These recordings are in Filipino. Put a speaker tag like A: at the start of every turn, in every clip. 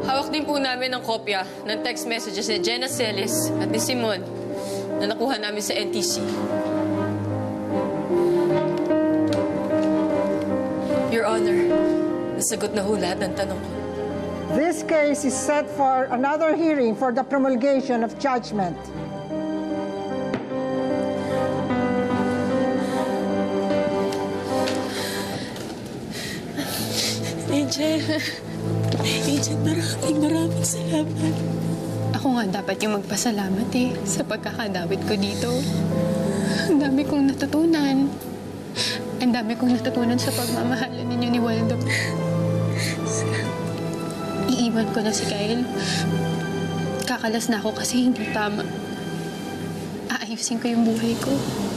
A: Hawak din po namin ng kopya ng text messages ni Jenna at ni Simon na nakuha namin sa NTC. Your Honor, nasagot na ho lahat ng tanong ko.
B: This case is set for another hearing for the promulgation of judgment.
C: Agent, maraming salamat.
D: Ako nga dapat yung magpasalamat sa pagkakadawit ko dito. Ang dami kong natutunan. Ang dami kong natutunan sa pagmamahalan ninyo ni Waldo. Iiwan ko na si Kyle. Kakalas na ako kasi hindi tama. Aayusin ko yung buhay ko.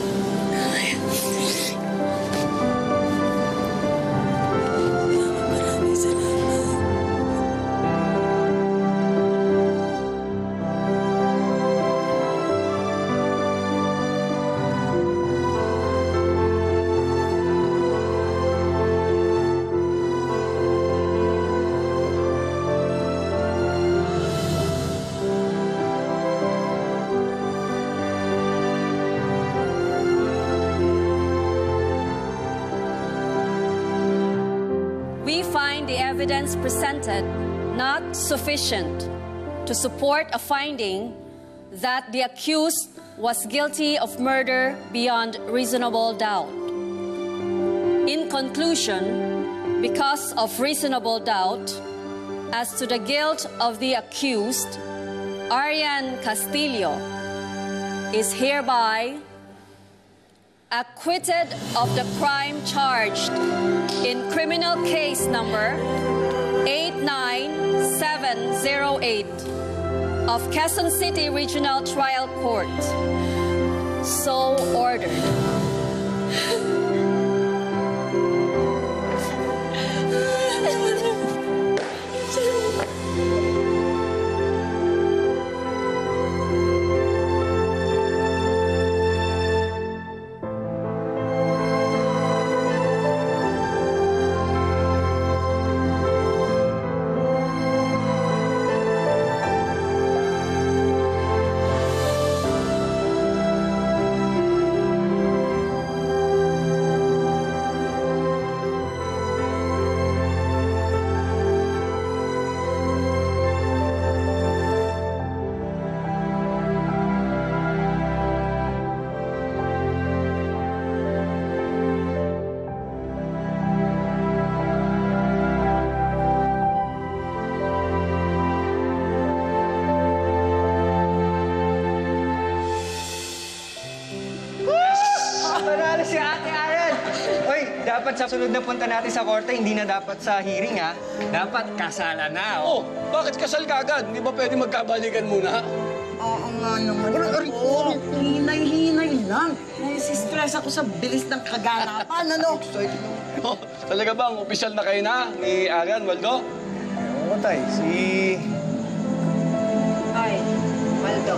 E: The evidence presented not sufficient to support a finding that the accused was guilty of murder beyond reasonable doubt. In conclusion, because of reasonable doubt as to the guilt of the accused, Aryann Castillo is hereby acquitted of the crime charged in criminal case number 89708 of Quezon City Regional Trial Court. So ordered.
F: Si Ate Aryann! Uy, dapat sa sunod na punta natin sa korte, hindi na dapat sa hearing, ha? Dapat kasalan na,
G: Oh, bakit kasal ka agad? Hindi ba pwede magkabalikan muna?
H: Oo nga naman. Oo, hinay-hinay lang. Nai-stress ako sa bilis ng kaganapan, ano?
G: Oh, talaga bang opisyal na kayo na ni Aryann, Waldo?
F: Oo, tay.
I: Ay, Waldo.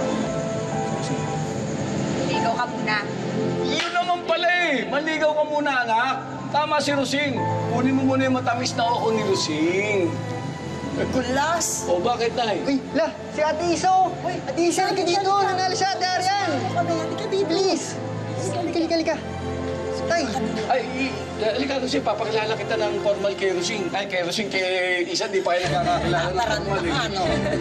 I: Ligaw ka muna.
G: Yun naman pala eh! Maligaw ka muna, anak. Tama si Rosing. Kunin mo muna yung matamis na oo ni Rosing.
H: Kulas!
G: O, bakit, Nay?
F: Uy, si Ate Iso! Uy, Ate Iso, halika dito! Nanalo siya, Ate Aryann!
H: Halika dito!
F: Please! Halika. Tay!
G: Ay, halika Rosing, papakilala kita ng formal kay Rosing. Ay, kay Rosing, kay Isa, di pa kayo nagkakakilala ng formal eh.
H: Ano?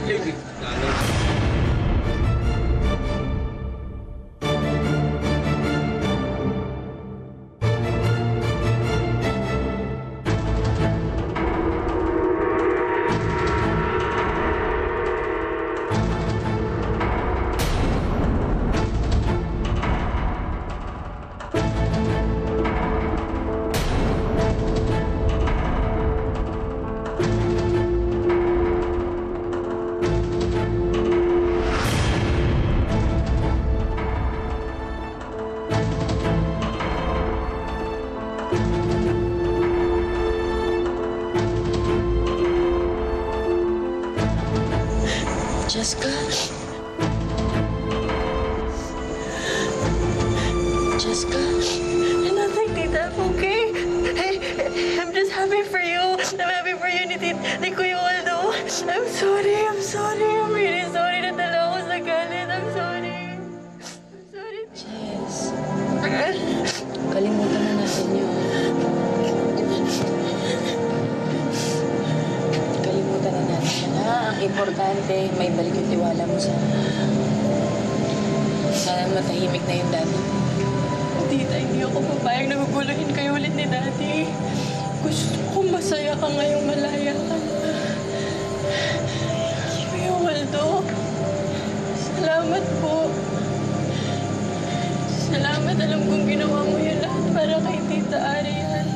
C: Chesca? Chesca?
J: Nothing, Tita. I'm okay. I'm just happy for you. I'm happy for you ni Kuya Waldo. I'm sorry. I'm really sorry na dala ako sa galit. I'm sorry.
C: Jess, kalimutan na natin yun. Kalimutan na natin. Ang importante, may balik yung tiwala mo sa sana matahimik na yung daddy.
J: Tita, hindi ako papayag na guguluhin kayo ulit ni Daddy. Gusto ko masaya ka ngayong malaya ka na. Kuya Waldo, salamat po. Salamat, alam kong ginawa mo yun lahat para kay Tita Aryann.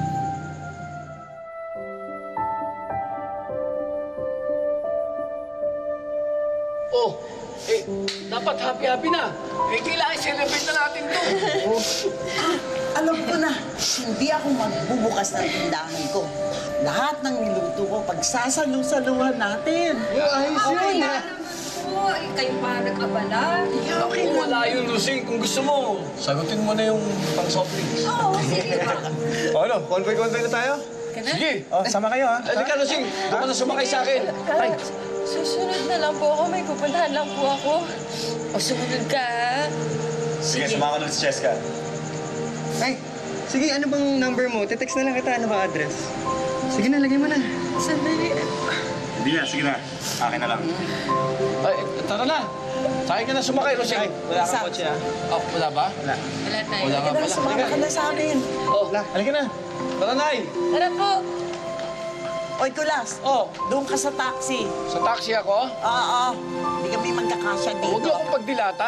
G: Oh, dapat happy-happy na. Kailangan celebrate na natin to.
H: Alam ko na, hindi ako magbubukas ng tindahan ko. Lahat ng niluto ko, pagsasalu-saluhan natin.
G: Ayos yun, ha?
I: Kayo pa nag-abala.
G: Okay, wala yun, Lusing. Kung gusto mo, sagutin mo na yung pang-soft drinks.
I: Oo, sige.
F: Ano, convoy-convoy na tayo?
G: Sige.
F: Sama kayo, ha?
G: Halika, Lusing. Doon ka na sumakay sa akin. Ay.
J: Susunod na lang po ako. May pupuntahan lang po ako. O, sumunod ka, ha?
F: Sige, sumama ka ulit si Chesca. Ay, sige, ano bang number mo? Te-text na lang kita, ano ba address? Sige na, lagay mo na.
J: Sandali.
F: Hindi na, sige na. Akin na lang.
G: Ay, tara na. Sakay ka na sumakay, Lusing.
F: Wala kang kotse, ha?
G: Oh, wala ba?
A: Wala tayo.
G: Wala nga pala.
H: Sumama ka na sa akin.
G: Oh, halika na. Tara, Nay.
J: Tara po.
H: Oy, Kulas.
G: Oh,
H: Doon ka sa taxi.
G: sa taxi ako?
H: Oo. Hindi kami magkakasya dito.
G: Huwag niyo akong pagdilatan.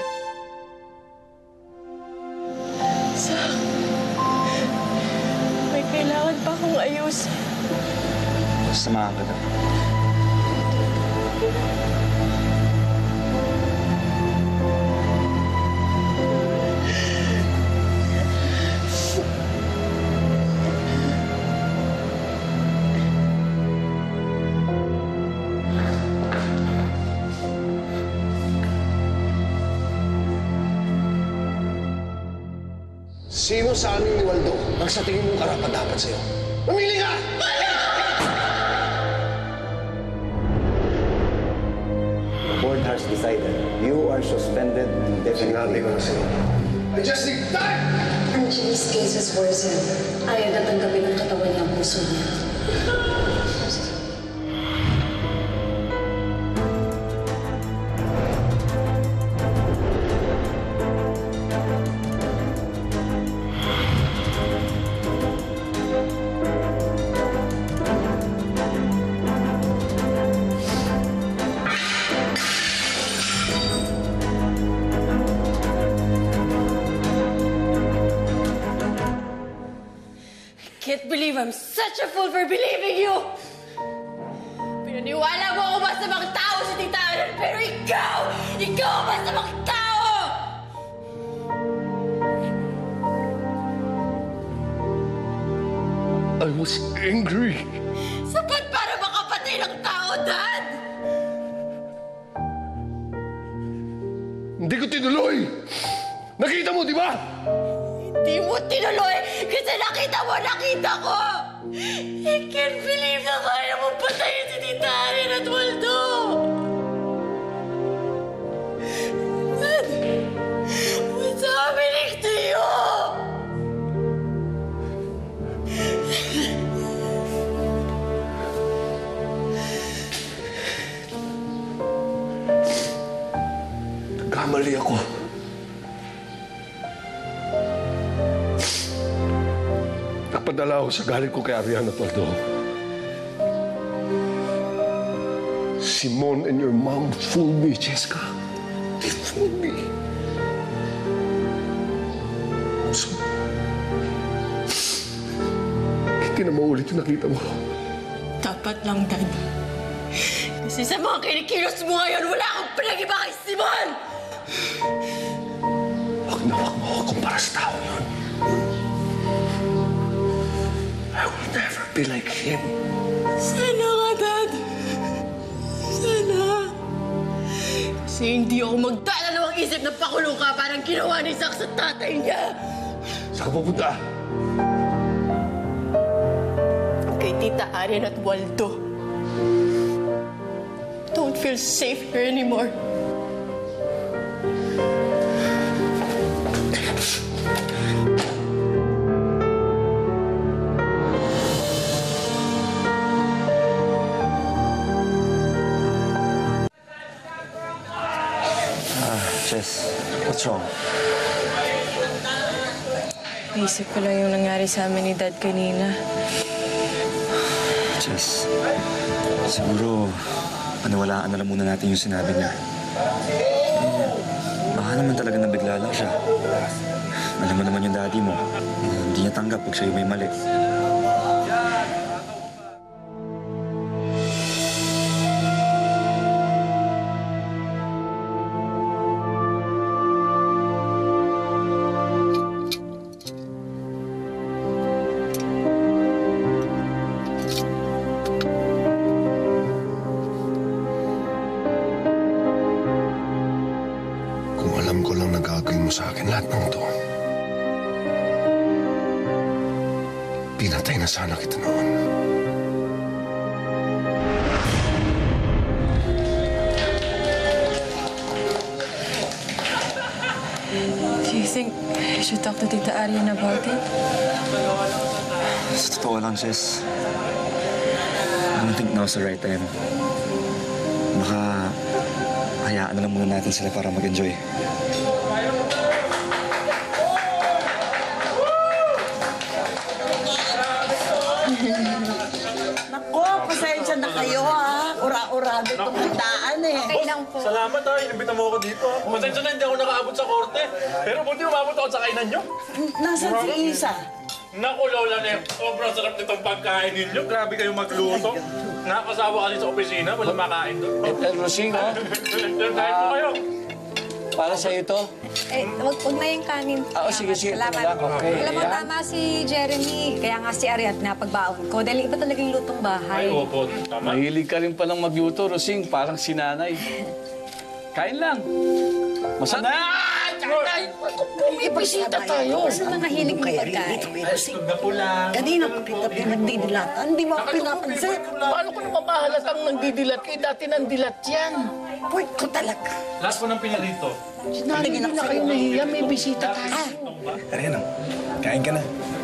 J: May kailangan pa akong ayusin.
F: Samahan ka daw.
K: Sino sa amin ni Waldo ang sa tingin mong karapat-dapat sa'yo? Mamili ka!
L: The board has decided you are suspended indefinitely.
K: Sinabi ko na sa'yo. I just need time!
C: Angeli's case is worsened. Ayaw na tanggapin ng katawan niya ang puso niya.
J: Can't believe I'm such a fool for believing you! Pinaniwala mo ako masamang tao si Tita Aryann, pero ikaw ang masamang tao!
K: I was angry.
J: Sapat para makapatay ng tao, Dad!
K: Hindi ko tinuloy. Nakita mo, di ba?
J: Hindi mo tinuloy kasi nakita ko! I can't believe na kaya mo patayin si Tita Aryann at Waldo! Dad, what's happening to you?
K: Nagkamali ako. Napadala ako sa galit ko kay Aryann at Waldo. Simon and your mom fooled me, Chesca. They fooled me. So, hindi na maulit yung nakita mo.
J: Dapat lang, Dad. Kasi sa mga kinikilos mo ngayon, wala akong pinag-iba kay Simon!
K: Huwag na huwag mo ako kumpara sa tao yun. I will never be like him.
J: Sana nga, Dad. Sana. Kasi hindi ako magdadalawang isip na pakulong ka parang ginawa ni Zach sa tatay niya.
K: Saan ka pupunta?
J: Kay Tita Aryann at Waldo. feel safe here anymore.
L: Ches, what's wrong?
D: Naisip ko lang yung nangyari sa amin ni Dad kanina.
L: Ches, siguro paniwalaan na lang muna natin yung sinabi niya. Baka naman talaga nabigla lang siya. Alam mo naman yung daddy mo. Hindi niya tanggap pag siya yung may mali.
K: Alam ko lang na gagawin mo sa akin lahat ng to. Pinatay na sana kita noon.
D: Do you think I should talk to Tita Aryann about it?
L: Sa totoo lang, Ches, I don't think now's the right time. Baka hayaan na lang muna natin sila para mag-enjoy.
H: Nako, pasensya na kayo ha. Ura-urado itong handaan eh.
I: Okay lang po.
M: Salamat ha, inibita mo ako dito. Pasensya na hindi ako nakaabot sa korte. Pero buti umabot ako sa kainan nyo.
H: Nasaan si Isa?
M: Naku, Lola Nep, sobrang sarap nitong pagkain ninyo. Grabe kayong magluto. Nakakasawa kasi sa opisina, wala makain doon.
G: Rosing, ha?
M: Kain mo kayo.
G: Para sa ito?
I: Eh, wag na yung kanin.
G: Sige.
I: Salamat.
G: Okay.
I: Alam mo, tama si Jeremy. Kaya nga si Aryann napagbaon ko. Dahil iba talaga yung lutong bahay.
M: Ay, opo. Tama.
G: Mahilig ka rin palang magluto, Rosing. Parang sinanay. Kain lang. Masana!
J: May bisita tayo.
I: Basta mga hilig ng pagkain.
M: Na pula.
H: Kanina pa kita pinagdidilatan. Hindi mo ako pinapansin.
J: Paano ko naman mahalatang nagdidilat kayo? Dati nandilat yan.
H: Uy, ko talaga.
M: Last po ng pinalito.
J: Hindi na kayo nahiya. May bisita tayo.
K: Aryann, kain ka na.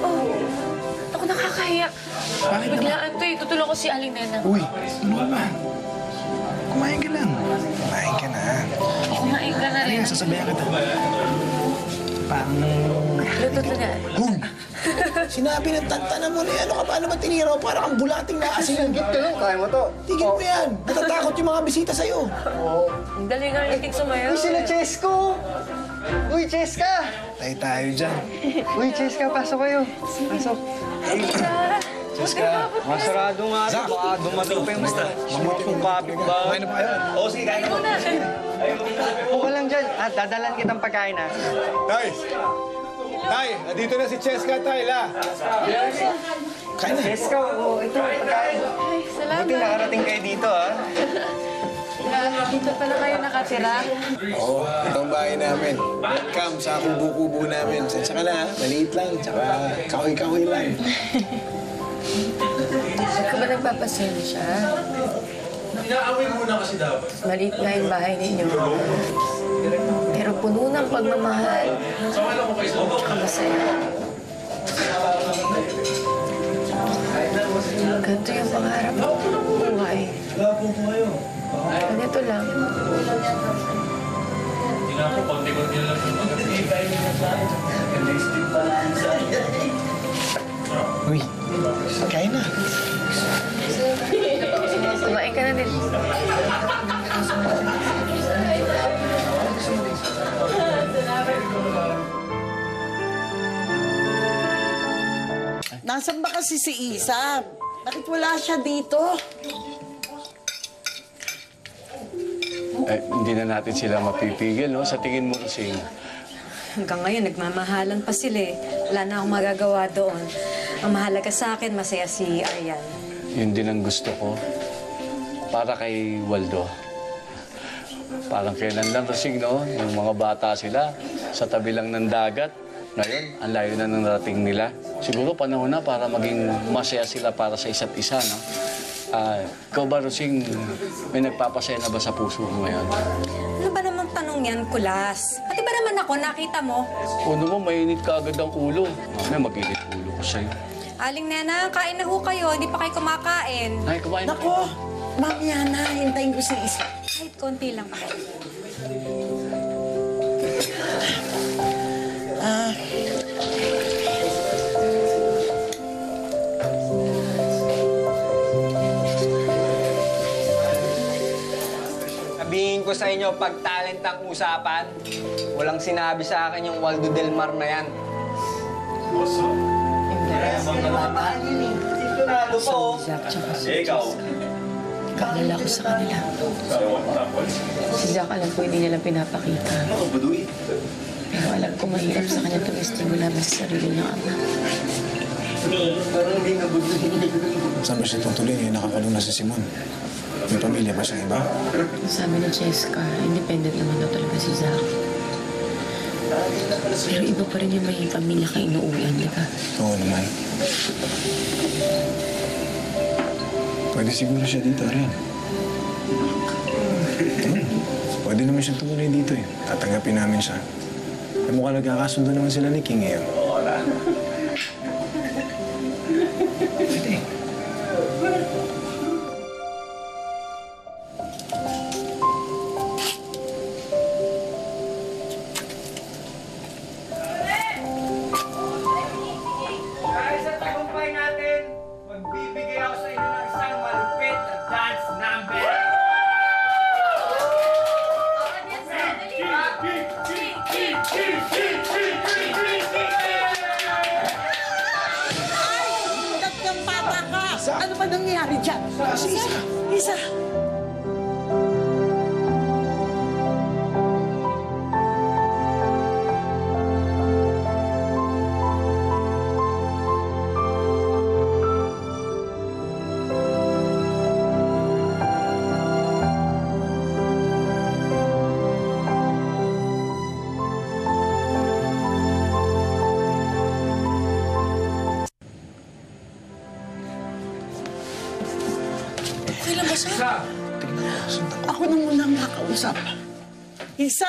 D: Ako nakakahiya.
K: Bakit
D: Biglaan to eh. Tutulong ko si Aling Nena.
K: Uy, ano ka ba? Kumain ka lang. Kumain ka na.
D: Kumain ka na rin.
K: Aryann, sasabihan kita. Parang...
D: Luto to na.
K: Huy! Sinabi ng tantana mo na yan. Ano ka ba? Ano ba tinira mo? Parang ang bulating na asinanggit ka lang.
L: Kaya mo to.
K: Tigil mo yan. Natatakot yung mga bisita sa'yo.
A: Dali nga itig sumayo.
F: Uy, sila Chesco! Uy, Chesca!
K: Tayo dyan.
F: Uy, Chesca, pasok kayo. Pasok.
K: Chesca.
F: Masarado nga ito. Baka dumating pa yung mga kapit ba?
K: Kumain na pa kayo.
F: Oo, sige, kain mo. Upo lang dyan. Dadalan kitang pagkain, ha?
K: Tay! Tay! Nandito na si Chesca, Tay, la! Kain na.
F: Chesca, ito, pagkain.
D: Ay, salamat.
F: Buti nakarating kayo dito, ha?
D: Dito pala kayo nakatira.
K: Oo, itong bahay namin. Welcome sa kubo-kubo namin. Sensya ka na, ha? Maliit lang, tsaka kahoy-kahoy lang.
D: Huwag ka ba nagpapasensya?
M: Inaaway muna kasi dapat.
D: Maliit nga yung bahay ninyo. Pero puno ng pagmamahal. Tsaka masaya. Ganito yung pangarap ko ng buhay. Ganito lang.
M: Hindi nga po, konti-konti lang yung
K: Uy, kain na.
D: Kumain ka na din.
H: Nasaan ba kasi si Isa? Bakit wala siya dito?
G: Hindi na natin sila mapipigil, no? Sa tingin mo, Rosing.
E: Hanggang ngayon, nagmamahalan pa sila eh. Wala na akong magagawa doon. Ang mahalaga sa akin, masaya si Aryann.
G: Yun din ang gusto ko. Para kay Waldo. Parang kailan lang, Rosing, no? Yung mga bata sila, sa tabi lang ng dagat. Ngayon, ang layo na ng narating nila. Siguro panahon na para maging masaya sila para sa isa't isa, no? Ikaw ba, Rosing, may nagpapasaya na ba sa puso mo ngayon?
I: Ano ba namang tanong yan, Kulas? Pati ba naman ako, nakita mo?
G: O naman, mainit ka agad ang ulo. Mamaya mag-init ulo ko sa'yo.
I: Aling Nena, kain na ho kayo. Hindi pa kayo kumakain.
G: Ay, kumain.
H: Nako, mamaya na. Hintayin ko si isa.
I: Kahit konti lang pa.
F: Sabihin ko sa inyo, pag talent ang usapan, walang sinabi sa akin yung Waldo Del Mar na yan.
A: Ikaw. Kaalala ko sa kanila. Si Jack alam ko hindi nilang pinapakita. Pero alam ko mahirap sa kanya tumestigo naman sa sarili niyang ama.
K: Saan ba siya tutuloy? Nakakalong na si Simon. May pamilya ba siyang iba?
A: Sabi ni Chesca, independent naman daw talaga si Jack. Pero iba pa rin yung may pamilya ka inuuwian, di ba?
K: Oo naman. Pwede siguro siya dito, Aryann. Pwede naman siya tumuloy dito eh. Tatanggapin namin siya. Ay mukhang nagkakasundo naman sila ni King ngayon. Pwede.
H: Ano ba nangyari dyan? Isa. Ako na muna ang makausap. Isa!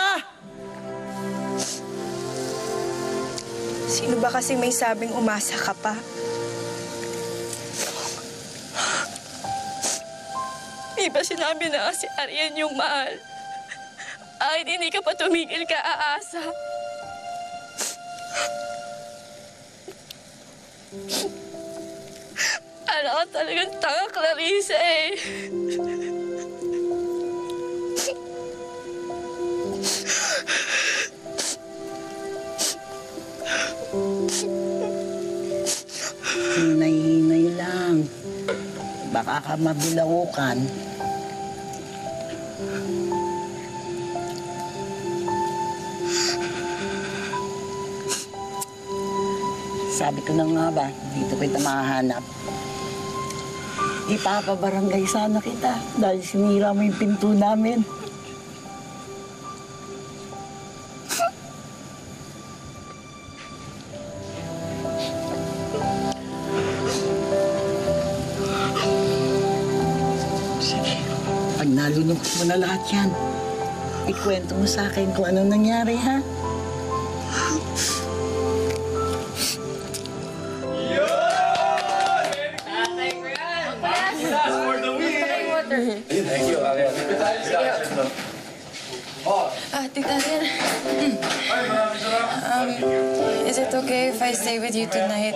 N: Sino ba kasi may sabing umasa ka pa? Di ba sinabi na si Aryann yung mahal? Ay, hindi ka pa tumigil ka aasa. Alam ka talagang tanga, Clarissa eh.
H: Hinay-hinay lang. Baka ka mabilaukan. Sabi ko na nga ba, dito kita mahahanap. Ipapabarangay sana kita dahil sinira mo yung pinto namin. Sige, pag nalunok mo na lahat yan, ikwento mo sa akin kung ano nangyari, ha?
G: Thank you, Aryann.
N: Tita Aryann. Is it okay if I stay with you tonight?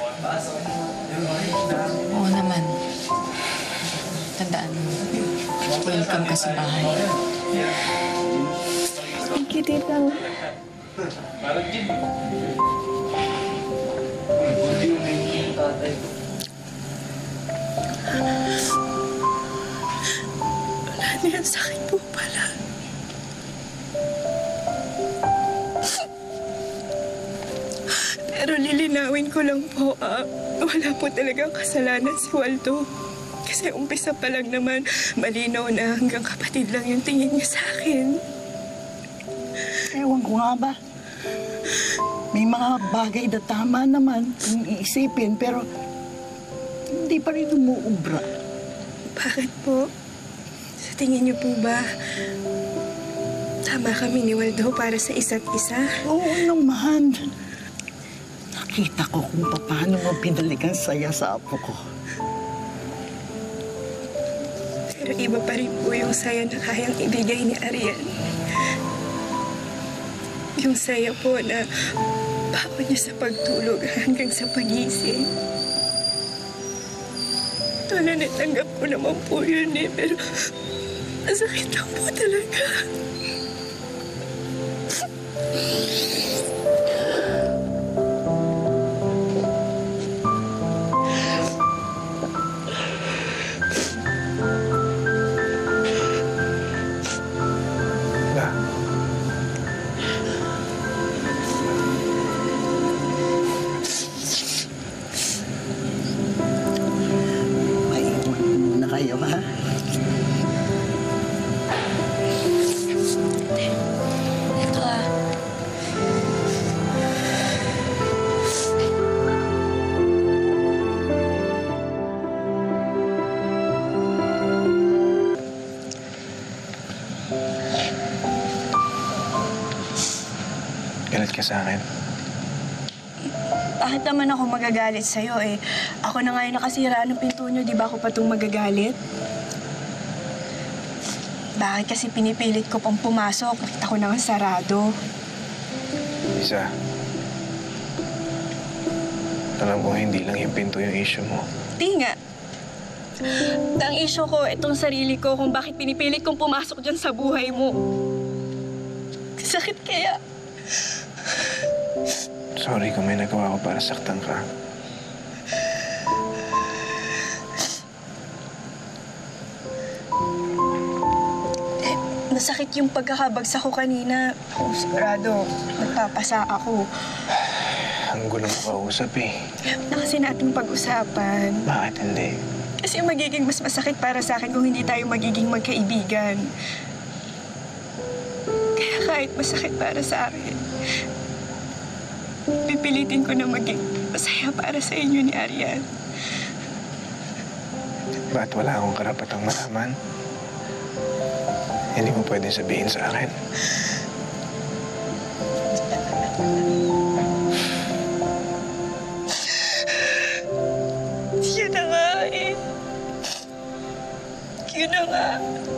A: Oo naman. Tandaan mo. Welcome ka sa bahay.
N: Thank you, Tita. Wala na yan, sakit po pala. Pero lilinawin ko lang po, wala po talagang kasalanan si Waldo. Kasi umpisa pa lang naman, malinaw na hanggang kapatid lang yung tingin niya sa akin.
H: Ewan ko nga ba. May mga bagay na tama naman kung iisipin, pero hindi pa rin umuubra.
N: Bakit po? Sa tingin niyo po ba, tama kami ni Waldo para sa isa't isa?
H: Oo naman. Nakita ko kung paano mo pinalik ang saya sa apo ko.
N: Pero iba pa rin po yung saya na kayang ibigay ni Aryann. Yung saya po na baon niya sa pagtulog hanggang sa pagising. Wala, natanggap ko naman po yun eh, pero masakit lang po talaga.
K: Galit ka sa akin?
N: Bakit naman ako magagalit sa'yo eh? Ako na nga yung nakasira ng pinto niyo, di ba ako pa itong magagalit? Bakit kasi pinipilit ko pang pumasok? Nakita ko na nga sarado.
K: Isa, alam mo, hindi lang yung pinto yung issue mo.
N: Di nga. Ang issue ko, itong sarili ko kung bakit pinipilit kong pumasok dyan sa buhay mo. Sakit kaya.
K: Sorry kung may nagawa ko para saktan ka.
N: Masakit yung pagkakabagsak ko kanina. Sigurado, nagpapasa ako.
K: Ang gulo mo kausap eh.
N: Na kasi natin pag-usapan.
K: Bakit hindi?
N: Kasi magiging mas masakit para sa akin kung hindi tayo magiging magkaibigan. Kaya kahit masakit para sa akin, pipilitin ko na maging masaya para sa inyo ni Aryann.
K: Ba't wala akong karapatang malaman? Hindi mo pwedeng sabihin sa akin.
N: Yun na nga eh. Yun na nga.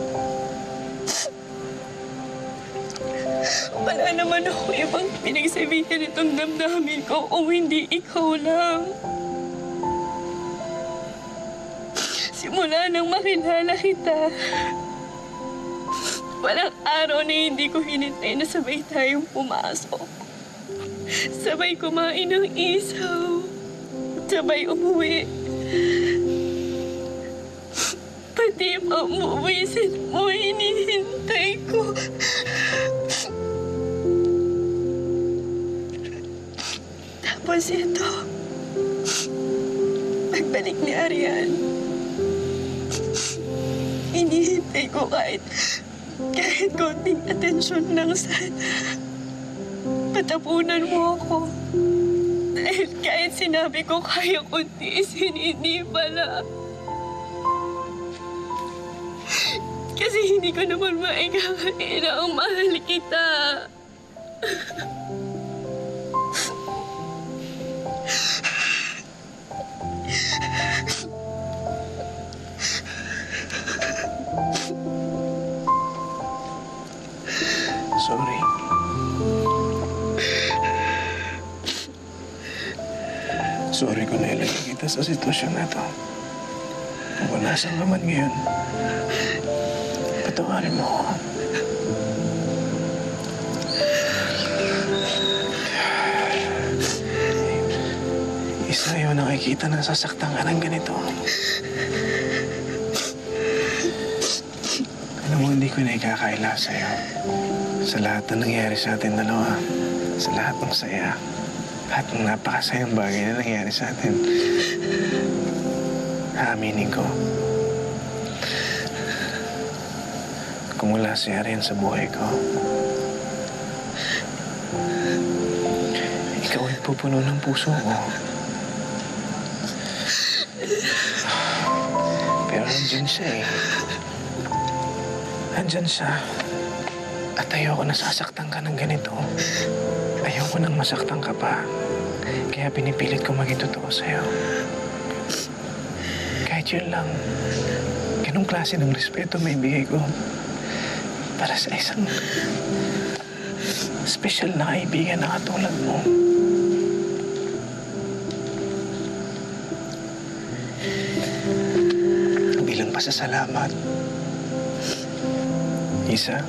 N: Wala naman ako ibang pinagsabihan itong damdamin ko kung hindi ikaw lang. Simula nang makilala kita, walang araw na hindi ko hinintay na sabay tayong pumasok. Sabay kumain ng isaw. Sabay umuwi. Pati pamuwisin mo, hinihintay ko. Tapos ito, pagbalik ni Aryann, hinihintay ko kahit konting atensyon lang sana. Patapunan mo ako. Dahil kahit sinabi ko kaya kong tiisin, hindi pala. Kasi hindi ko naman maigagain na ang mahal kita.
K: Sorry. Sorry kung nailagay kita sa sitwasyon na to. Kung nasaan ka man ngayon, patawarin mo ako. Isa yun nakikita na sasaktan ka ng ganito. Alam mo, hindi ko na ikakaila sa'yo. Sa lahat na nangyari sa atin dalawa, sa lahat ng saya, lahat ng napakasayang bagay na nangyari sa atin, aaminin ko. Kung wala si Aryann sa buhay ko, ikaw ay pupuno ng puso ko. Pero nandyan siya eh. Nandyan siya. At ayoko nasasaktan ka ng ganito. Ayoko nang masaktan ka pa. Kaya pinipilit ko maging totoo sa'yo. Kahit yun lang, ganong klase ng respeto may bigay ko para sa isang special na kaibigan na katulad mo. Bilang pasasalamat, Isa,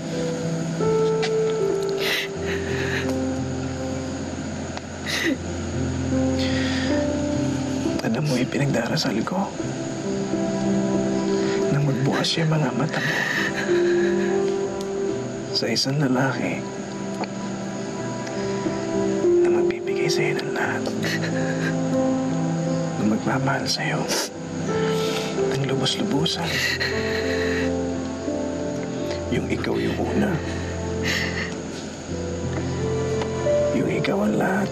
K: alam mo, ipinagdarasal ko na magbukas yung mga mata mo sa isang lalaki na magbibigay sa'yo ng lahat, na magmamahal sa'yo ng lubos-lubusan. Yung ikaw yung una. Yung ikaw ang lahat.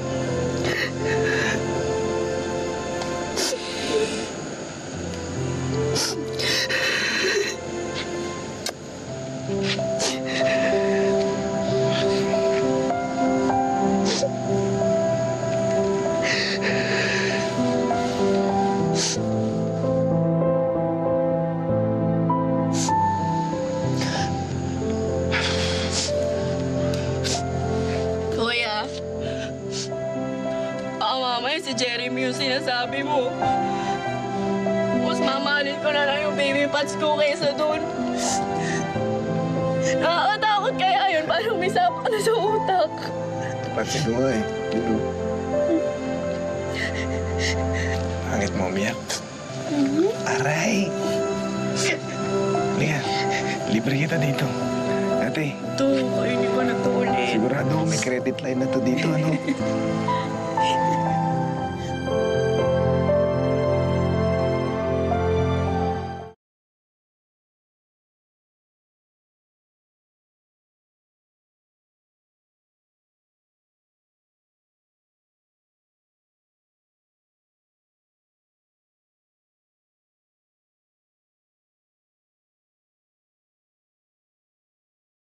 J: Kuya, baka mamaya si Jeremy yung sinasabi mo. Mas mamahalin ko na lang yung baby pats ko kaysa doon. Nakakatakot kaya yun, parang may sapak na sa utak.
K: Pansin mo nga eh. Pangit mo umiyak. Aray! Liya, libre kita dito. Ate.
J: Ito, kainin ko na to ulit.
K: Sigurado may credit line na to dito, ano?